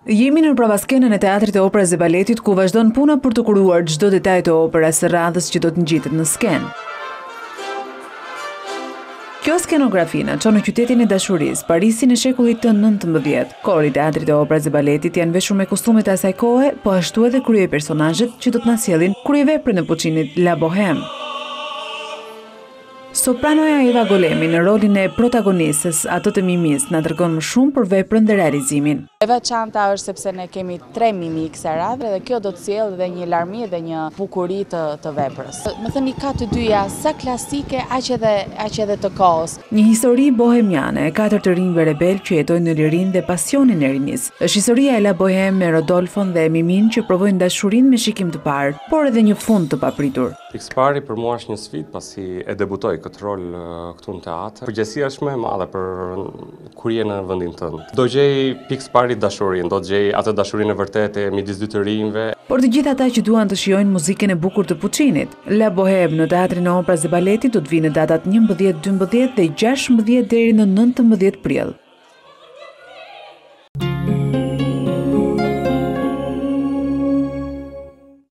Jemi në pravaskenën e Teatrit të Operës dhe Baletit ku vazhdon puna për të kuruar çdo detaj të operës së radhës që do të ngjitet në skenë. Kjo skenografi na çon në qytetin e dashurisë, Parisin e shekullit të 19. Kori i Teatrit të Operës dhe Baletit janë veshur me kostumet e asaj kohe, po ashtu edhe krye personazhet që do të na sjellin kryeveprën e Puccinit La Bohème. Sopranoja Eva Golemi në rolin e protagonistës, atë të Mimis, na tregon më shumë për veprën dhe realizimin. E veçanta është sepse ne kemi 3 mimi kësaj radhe dhe kjo do të sjellë dhe një larmi dhe një bukuri të veprës. Më thëni ka të dyja, sa klasike aq edhe të kohës. Një histori bohemiane e 4 të rinjve rebel që jetojnë në lirinë dhe pasionin e rinisë. Është historia e La Bohème me Rodolfon dhe Mimin që provojnë dashurinë me shikim të parë, por edhe një fund të papritur. Pikë pari për mua është një sfidë pasi e debutoj këtë rol këtu në teatr. Përgjegjësia është më e madhe për kur je në vendin tënd. Do gjej pikë pari dashurinë, do të gjej atë dashurinë e vërtetë midis dy të rinjve. Por të gjithë ata që duan të shijojnë muzikën e bukur të Puccinit, La Bohème në Teatrin e Operës dhe Baletit do të vinë në datat 11, 12 dhe 16 deri në 19 prill.